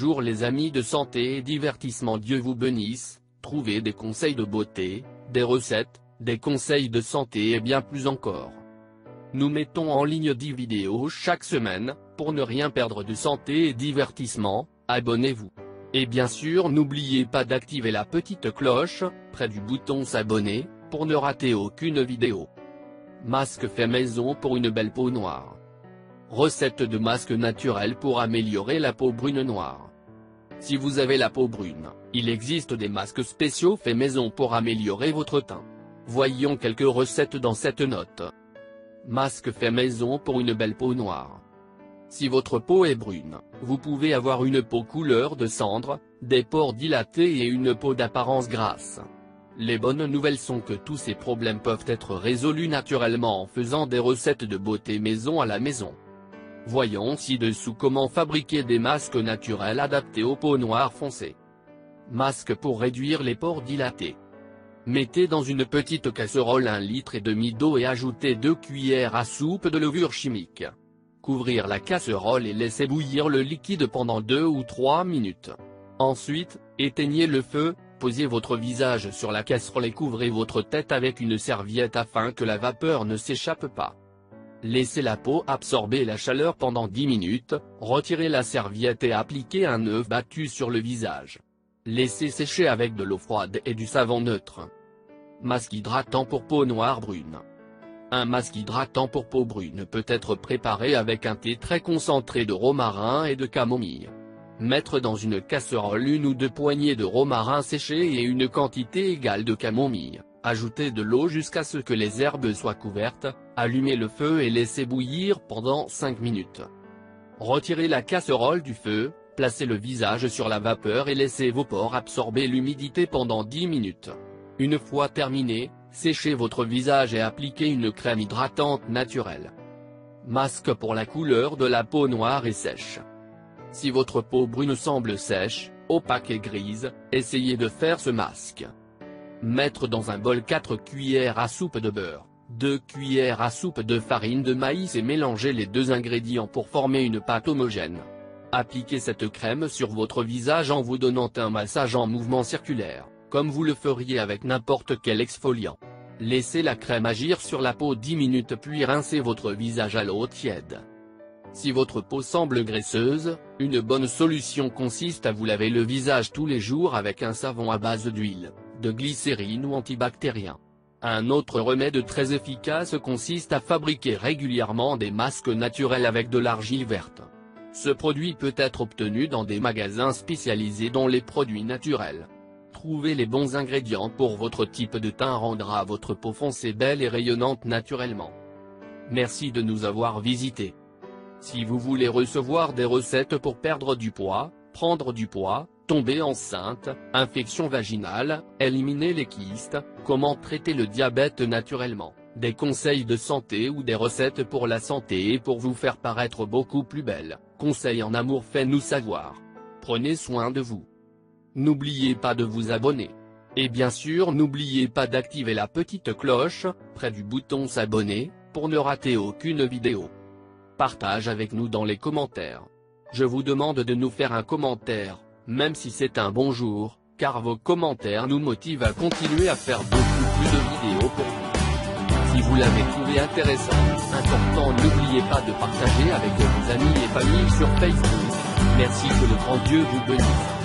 Bonjour les amis de santé et divertissement, Dieu vous bénisse. Trouvez des conseils de beauté, des recettes, des conseils de santé et bien plus encore. Nous mettons en ligne 10 vidéos chaque semaine, pour ne rien perdre de santé et divertissement, abonnez-vous. Et bien sûr n'oubliez pas d'activer la petite cloche, près du bouton s'abonner, pour ne rater aucune vidéo. Masque fait maison pour une belle peau noire. Recette de masque naturel pour améliorer la peau brune noire. Si vous avez la peau brune, il existe des masques spéciaux faits maison pour améliorer votre teint. Voyons quelques recettes dans cette note. Masque fait maison pour une belle peau noire. Si votre peau est brune, vous pouvez avoir une peau couleur de cendre, des pores dilatés et une peau d'apparence grasse. Les bonnes nouvelles sont que tous ces problèmes peuvent être résolus naturellement en faisant des recettes de beauté maison à la maison. Voyons ci-dessous comment fabriquer des masques naturels adaptés aux peaux noires foncées. Masque pour réduire les pores dilatés. Mettez dans une petite casserole 1,5 litre d'eau et ajoutez 2 cuillères à soupe de levure chimique. Couvrir la casserole et laisser bouillir le liquide pendant 2 ou 3 minutes. Ensuite, éteignez le feu, posez votre visage sur la casserole et couvrez votre tête avec une serviette afin que la vapeur ne s'échappe pas. Laissez la peau absorber la chaleur pendant 10 minutes, retirez la serviette et appliquez un œuf battu sur le visage. Laissez sécher avec de l'eau froide et du savon neutre. Masque hydratant pour peau noire brune. Un masque hydratant pour peau brune peut être préparé avec un thé très concentré de romarin et de camomille. Mettre dans une casserole 1 ou 2 poignées de romarin séché et une quantité égale de camomille. Ajoutez de l'eau jusqu'à ce que les herbes soient couvertes, allumez le feu et laissez bouillir pendant 5 minutes. Retirez la casserole du feu, placez le visage sur la vapeur et laissez vos pores absorber l'humidité pendant 10 minutes. Une fois terminé, séchez votre visage et appliquez une crème hydratante naturelle. Masque pour la couleur de la peau noire et sèche. Si votre peau brune semble sèche, opaque et grise, essayez de faire ce masque. Mettre dans un bol 4 cuillères à soupe de beurre, 2 cuillères à soupe de farine de maïs et mélangez les 2 ingrédients pour former une pâte homogène. Appliquez cette crème sur votre visage en vous donnant un massage en mouvement circulaire, comme vous le feriez avec n'importe quel exfoliant. Laissez la crème agir sur la peau 10 minutes puis rincez votre visage à l'eau tiède. Si votre peau semble graisseuse, une bonne solution consiste à vous laver le visage tous les jours avec un savon à base d'huile, de glycérine ou antibactérien. Un autre remède très efficace consiste à fabriquer régulièrement des masques naturels avec de l'argile verte. Ce produit peut être obtenu dans des magasins spécialisés dans les produits naturels. Trouver les bons ingrédients pour votre type de teint rendra votre peau foncée belle et rayonnante naturellement. Merci de nous avoir visités. Si vous voulez recevoir des recettes pour perdre du poids, prendre du poids, tomber enceinte, infection vaginale, éliminer les kystes, comment traiter le diabète naturellement, des conseils de santé ou des recettes pour la santé et pour vous faire paraître beaucoup plus belle, conseils en amour, faites-nous savoir. Prenez soin de vous. N'oubliez pas de vous abonner. Et bien sûr n'oubliez pas d'activer la petite cloche, près du bouton s'abonner, pour ne rater aucune vidéo. Partage avec nous dans les commentaires. Je vous demande de nous faire un commentaire, même si c'est un bonjour, car vos commentaires nous motivent à continuer à faire beaucoup plus de vidéos pour vous. Si vous l'avez trouvé intéressant, important, n'oubliez pas de partager avec vos amis et familles sur Facebook. Merci, que le grand Dieu vous bénisse.